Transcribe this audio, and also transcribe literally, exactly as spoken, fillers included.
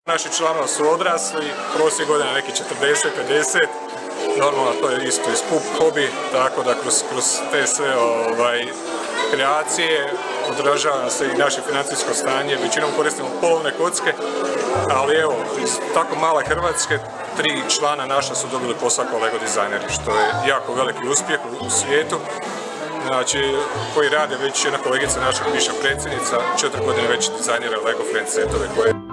Naši članovi su odrasli, prosjek godina neki četrdeset pedeset, normalno to je isto ispup hobi, tako da kroz, kroz te sve ovaj, kreacije odražava se i naše financijsko stanje, većinom koristimo polovne kocke, ali evo, iz tako male Hrvatske, tri člana naša su dobili posao kao Lego dizajneri, što je jako veliki uspjeh u, u svijetu. Znači, koji rade već jedna kolegica naša, bivša predsjednica, četiri godine već dizajnira Lego friend setove koje